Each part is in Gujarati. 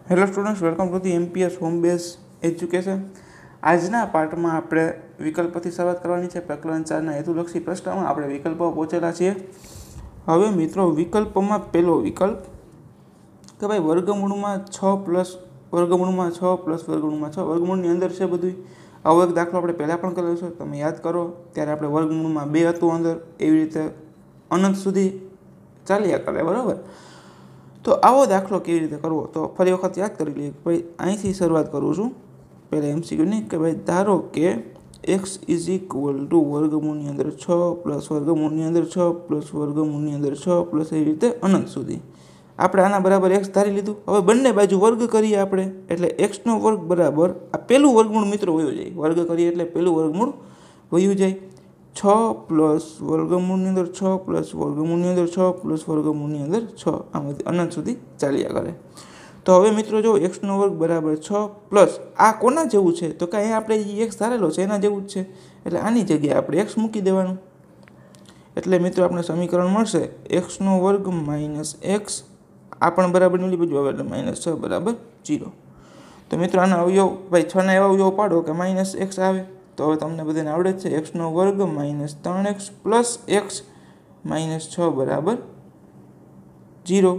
Hello students, welcome to the MPS home base education. આજના પાર્ટમાં આપણે વિકલ્પોથી શરૂઆત કરવાની છે. પ્રકરણ 4ના હેતુલક્ષી પ્રશ્નમાં આપણે વિકલ્પો પહોંચેલા છીએ. હવે મિત્રો, વિકલ્પમાં પહેલો વિકલ્પ કે ભાઈ વર્ગમૂળમાં 6 પ્લસ વર્ગમૂળમાં 6 પ્લસ વર્ગમૂળમાં 6 વર્ગમૂળની અંદર છે બધું. આવો એક દાખલો આપણે પહેલાં પણ કરેલો છે, તમે યાદ કરો. ત્યારે આપણે વર્ગમૂળમાં 2 હતું અંદર, એવી રીતે અનંત સુધી ચાલ્યા કરે, બરાબર. તો આવો દાખલો કેવી રીતે કરવો, તો ફરી વખત યાદ કરી લઈએ. ભાઈ અહીંથી શરૂઆત કરું છું પહેલાં એમસીક્યુની કે ભાઈ ધારો કે એક્સ ઇઝ ઇક્વલ ટુ વર્ગમૂળની અંદર 6 પ્લસ વર્ગમૂળની અંદર 6 પ્લસ વર્ગમૂળની અંદર 6 પ્લસ એવી રીતે અનંત સુધી. આપણે આના બરાબર એક્સ ધારી લીધું. હવે બંને બાજુ વર્ગ કરીએ આપણે, એટલે એક્સનો વર્ગ બરાબર આ પહેલું વર્ગમૂળ મિત્રો વયું જાય. વર્ગ કરીએ એટલે પહેલું વર્ગમૂળ વયું જાય. 6 પ્લસ વર્ગમૂળની અંદર 6 પ્લસ વર્ગમૂળની અંદર 6 પ્લસ વર્ગમૂળની અંદર 6, આમાંથી અનંત સુધી ચાલ્યા કરે. તો હવે મિત્રો જો એક્સનો વર્ગ બરાબર 6 પ્લસ આ કોના જેવું છે, તો કે અહીંયા આપણે જે એક્સ ધારેલો છે એના જેવું જ છે. એટલે આની જગ્યાએ આપણે એક્સ મૂકી દેવાનું. એટલે મિત્રો આપણે સમીકરણ મળશે એક્સનો વર્ગ માઇનસ એક્સ, આ પણ બરાબર ની બાજુ આવે એટલે -6 બરાબર 0. તો મિત્રો આના અવયવ ભાઈ 6ના એવા અવયવ પાડો કે માઇનસ એક્સ આવે. તો હવે તમને બધાને આવડે જ છે. એક્સનો વર્ગ -3x પ્લસ એક્સ -6 બરાબર 0.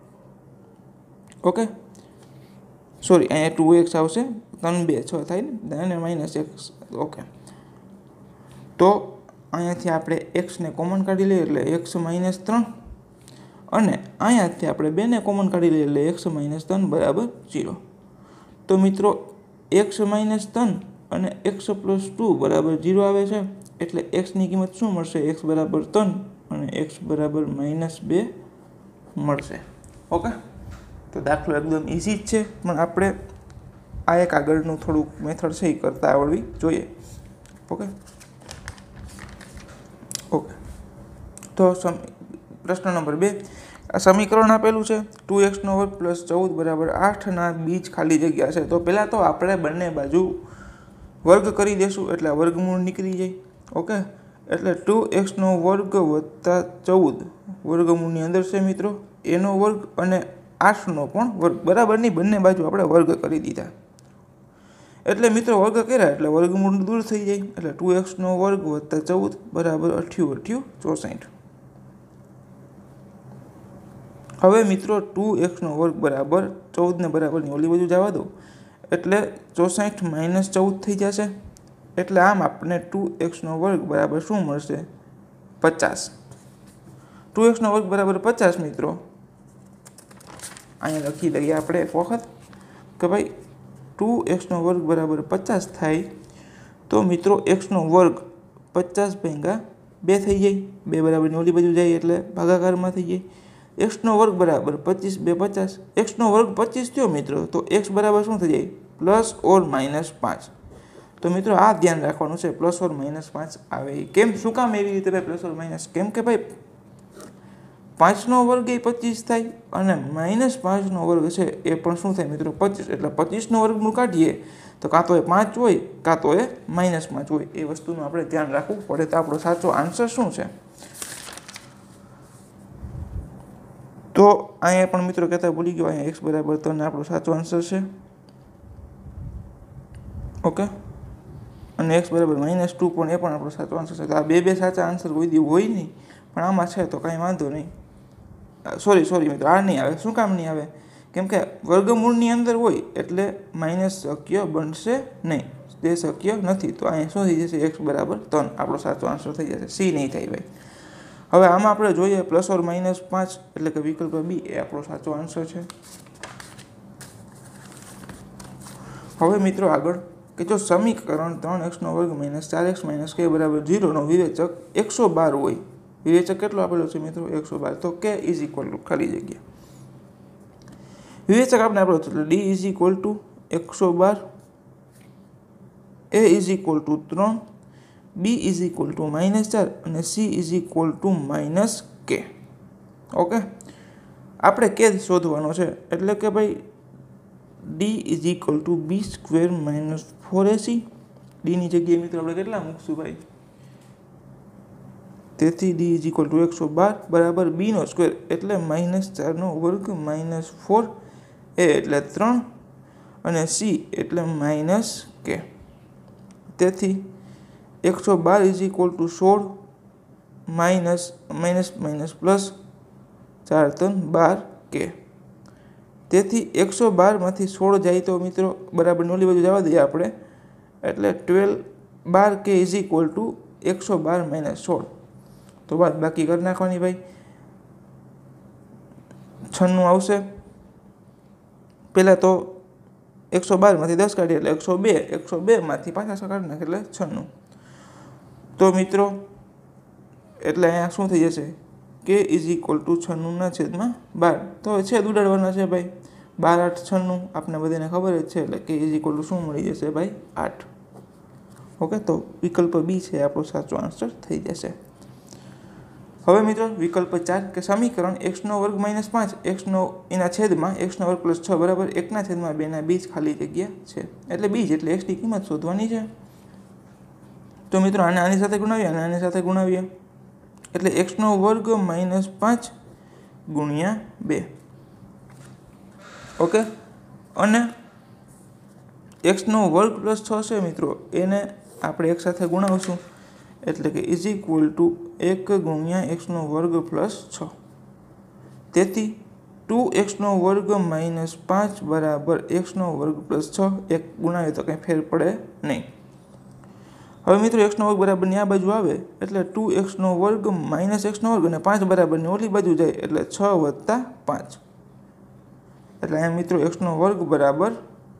ઓકે, સોરી, અહીંયા 2x આવશે, 3 2 6 થાય ને, અને -x. ઓકે, તો અહીંયાથી આપણે એક્સને કોમન કાઢી લઈએ એટલે x -3, અને અહીંયાથી આપણે 2ને કોમન કાઢી લઈએ એટલે x -3 બરાબર 0. તો મિત્રો x -3 અને x પ્લસ 2 બરાબર 0 આવે છે. એટલે એક્સની કિંમત શું મળશે? x બરાબર 3 અને x બરાબર -2 મળશે. ઓકે, તો દાખલો એકદમ ઇઝી જ છે, પણ આપણે આ એક આગળનું થોડુંક મેથડ છે એ કરતાં આવડવી જોઈએ. ઓકે ઓકે તો પ્રશ્ન નંબર 2, આ સમીકરણ આપેલું છે 2x² + 14 બરાબર 8ના બીજ ખાલી જગ્યા છે. તો પહેલાં તો આપણે બંને બાજુ વર્ગ કરી દેશું એટલે વર્ગમૂળ નીકળી જાય. ઓકે, એટલે 2x² + 14 વર્ગમૂળની અંદર છે મિત્રો, એનો વર્ગ અને 8નો પણ વર્ગ, બરાબરની બંને બાજુ આપણે વર્ગ કરી દીધા. એટલે મિત્રો વર્ગ કર્યા એટલે વર્ગમૂળ દૂર થઈ જાય. એટલે 2x² + 14 બરાબર 8 × 8 = 64. હવે મિત્રો 2x² બરાબર 14 ને બરાબરની ઓલી બાજુ જવા દો એટલે 64 - 14 થઈ જશે. એટલે આમ આપણે 2x² બરાબર શું મળશે? 50. 2x² બરાબર 50 મિત્રો. અહીંયા લખી દઈએ આપણે એક વખત કે ભાઈ 2x² બરાબર 50 થાય. તો મિત્રો x² 50 × 2 થઈ જાય, 2 બરાબરની ઓલી બાજુ જાય એટલે ભાગાકારમાં થઈ જાય. x² બરાબર 25 × 2 = 50. x² 25 થયો મિત્રો, તો x બરાબર શું થઈ જાય? +or -5. તો મિત્રો આ ધ્યાન રાખવાનું છે, +or-5 આવે. કેમ, શું કામ એવી રીતે ભાઈ +or-? કેમ કે ભાઈ 5નો વર્ગ એ 25 થાય અને -5નો વર્ગ છે એ પણ શું થાય મિત્રો? 25. એટલે 25નો વર્ગમૂળ કાઢીએ તો કાં તો એ 5 હોય કાં તો એ -5 હોય. એ વસ્તુનું આપણે ધ્યાન રાખવું પડે. તો આપણો સાચો આન્સર શું છે? તો અહીંયા પણ મિત્રો કહેતા ભૂલી ગયો, અહીંયા x બરાબર 3 આપણો સાચો આન્સર છે. ઓકે, અને x બરાબર -2 પણ એ પણ આપણો સાચો આન્સર છે. તો આ બે સાચા આન્સર કોઈ દી હોય નહીં, પણ આમાં છે તો કાંઈ વાંધો નહીં. સોરી મિત્રો, આ નહીં આવે. શું કામ નહીં આવે? કેમ કે વર્ગમૂળની અંદર હોય એટલે માઇનસ શક્ય બનશે નહીં, તે શક્ય નથી. તો અહીંયા શું થઈ જશે? x બરાબર 3 આપણો સાચો આન્સર થઈ જશે. સી નહીં થાય ભાઈ. હવે આમાં આપણે જોઈએ +or-5, એટલે કે વિકલ્પ બી એ આપણો સાચો આન્સર છે. હવે મિત્રો આગળ કે જો સમીકરણ 3x² - 4x - k બરાબર 0 નો વિવેચક 112 હોય. વિવેચક કેટલો આપેલો છે મિત્રો? 112. તો k = ખાલી જગ્યા. વિવેચક આપણે આપેલો છે એટલે d = 112, a = 3, b = -4 અને c = -k. ઓકે, આપણે k શોધવાનો છે. એટલે કે ભાઈ d = b² - 4ac. ડીની જગ્યાએ મિત્રો આપણે કેટલા મૂકશું ભાઈ? તેથી d = 112 બરાબર b² એટલે -4² - 4 એ એટલે 3 અને સી એટલે -k. તેથી 112 = 16 માઇનસ પ્લસ 4 3 12k. તેથી 112માંથી 16 જાય તો મિત્રો બરાબર ઓલી બાજુ જવા દઈએ આપણે, એટલે 12k = 112 - 16. તો બાદ બાકી કરી નાખવાની ભાઈ. 96 આવશે. પહેલાં તો 112માંથી 10 કાઢીએ એટલે 102, 102માંથી પાછા કાઢી નાખે એટલે 96. તો મિત્રો એટલે અહીંયા શું થઈ જશે, k = 96/12. તો હવે છેદ ઉડાડવાના છે ભાઈ. 12 8 96 આપણે બધાને ખબર જ છે, એટલે k = શું મળી જશે ભાઈ, 8. ઓકે, તો વિકલ્પ બી છે આપણો સાચો આન્સર થઈ જશે. હવે મિત્રો વિકલ્પ 4 કે સમીકરણ x² - 5 એના છેદમાં x² + 6 બરાબર 1/2 ના બીજ ખાલી જગ્યા છે. એટલે બીજ એટલે x ની કિંમત શોધવાની છે. તો મિત્રો આને આની સાથે ગુણાવીએ અને આની સાથે ગુણાવીએ એટલે x² - 5 × 2. ઓકે, અને x² + 6 છે મિત્રો, એને આપણે એક સાથે ગુણાવશું એટલે કે = 1 × x² + 6. તેથી 2x² - 5 બરાબર x² + 6. એક ગુણાવીએ તો કંઈ ફેર પડે નહીં. હવે મિત્રો x² બરાબરની આ બાજુ આવે એટલે 2x² - x² અને 5 બરાબરની ઓલી બાજુ જાય એટલે 6 + 5. એટલે અહીંયા મિત્રો x² બરાબર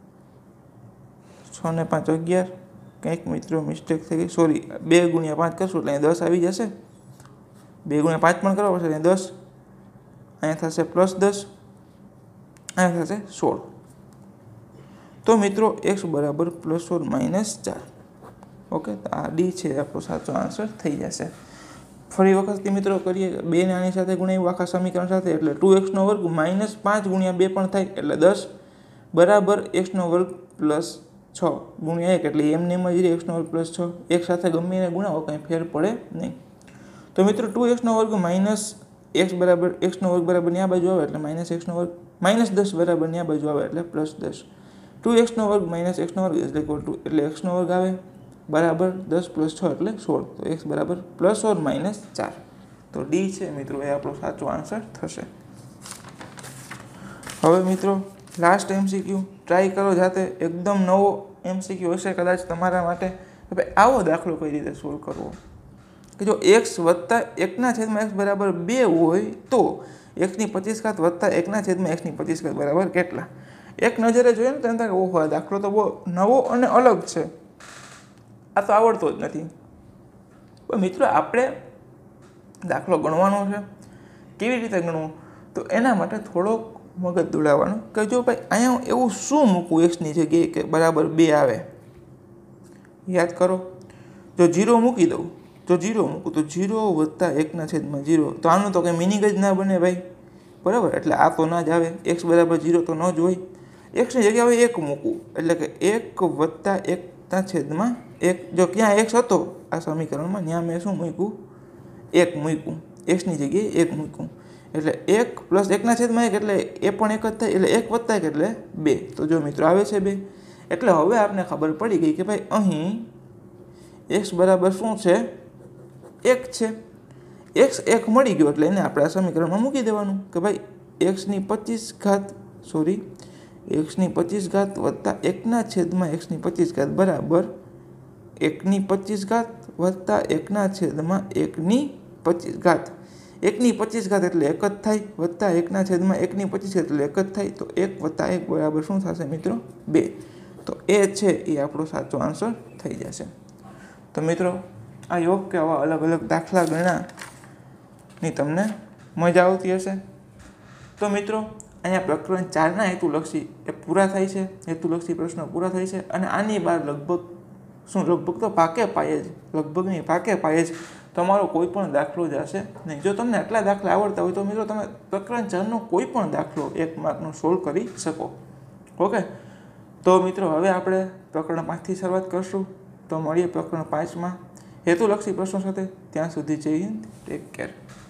6 ને 5 11. કંઈક મિત્રો મિસ્ટેક થઈ ગઈ, સોરી. 2 × 5 કરશું એટલે અહીંયા 10 આવી જશે. 2 × 5 પણ કરવા પડશે, અહીંયા 10. અહીંયા થશે +10, અહીંયા થશે 16. તો મિત્રો x બરાબર +or -4. ઓકે, તો આ ડી છે આપણો સાચો આન્સર થઈ જશે. ફરી વખત મિત્રો કરીએ, 2 ને આની સાથે ગુણાવ્યું આખા સમીકરણ સાથે એટલે 2x² - 5 × 2 પણ થાય એટલે 10 બરાબર x² + 6 × 1 એટલે એમને એમ જ રહે x² + 6. એક સાથે ગમે એને ગુણાવો કંઈ ફેર પડે નહીં. તો મિત્રો 2x² - x બરાબર x² બરાબરની આ બાજુ આવે એટલે -x², -10 બરાબરની આ બાજુ આવે એટલે +10. 2x² - x² એટલે x² આવે બરાબર 10 + 6 એટલે 16. તો x બરાબર +or -4. તો ડી છે મિત્રો એ આપણો સાચો આન્સર થશે. હવે મિત્રો લાસ્ટ MCQ ટ્રાય કરો જાતે, એકદમ નવો MCQ હશે કદાચ તમારા માટે. હવે આવો દાખલો કઈ રીતે સોલ્વ કરવો કે જો x + 1/x બરાબર 2 હોય તો x² + 1/x² બરાબર કેટલા? એક નજરે જોઈએ ને તો એમ થાય કે ઓહો, આ દાખલો તો બહુ નવો અને અલગ છે, આ તો આવડતો જ નથી. પણ મિત્રો આપણે દાખલો ગણવાનો છે. કેવી રીતે ગણવો? તો એના માટે થોડોક મગજ દોડાવવાનું કે જો ભાઈ અહીંયા એવું શું મૂકવું x ની જગ્યાએ કે બરાબર 2 આવે. યાદ કરો, જો 0 મૂકી દઉં, જો 0 મૂકું તો 0 + 1/0. તો આનું તો કંઈ મિનિંગ જ ના બને ભાઈ, બરાબર. એટલે આ તો ના જ આવે. x બરાબર 0 તો ન જ હોય. x ની જગ્યાએ 1 મૂકવું એટલે કે 1 + 1/1. જો ક્યાં x હતો આ સમીકરણમાં ત્યાં મેં શું મૂક્યું? 1 મૂક્યું. x ની જગ્યાએ 1 મૂક્યું એટલે 1 + 1/1 એટલે એ પણ 1 જ થાય એટલે 1 + 1 એટલે 2. તો જો મિત્રો આવે છે 2. એટલે હવે આપણે ખબર પડી ગઈ કે ભાઈ અહીં x બરાબર શું છે? 1 છે. x 1 મળી ગયો એટલે એને આપણે આ સમીકરણમાં મૂકી દેવાનું કે ભાઈ x² + 1/x² બરાબર 1/25 + 1/1/1/25. 1/25 એટલે 1 જ થાય, વત્તા 1/1/25 એટલે 1 જ થાય. તો 1 + 1 બરાબર શું થશે મિત્રો? 2. તો એ છે એ આપણો સાચો આન્સર થઈ જશે. તો મિત્રો આ યોગ કે આવા અલગ અલગ દાખલા ગણ્યાની તમને મજા આવતી હશે. તો મિત્રો અહીંયા પ્રકરણ 4ના હેતુલક્ષી એ પૂરા થાય છે. હેતુલક્ષી પ્રશ્નો પૂરા થાય છે અને આની બહાર લગભગ તો પાકે પાયે જ તમારો કોઈ પણ દાખલો જશે નહીં. જો તમને આટલા દાખલા આવડતા હોય તો મિત્રો તમે પ્રકરણ 4નો કોઈ પણ દાખલો 1 માર્કનો સોલ્વ કરી શકો. ઓકે, તો મિત્રો હવે આપણે પ્રકરણ 5થી શરૂઆત કરશું. તો મળીએ પ્રકરણ 5માં હેતુલક્ષી પ્રશ્નો સાથે. ત્યાં સુધી જય હિન્દ, ટેક કેર.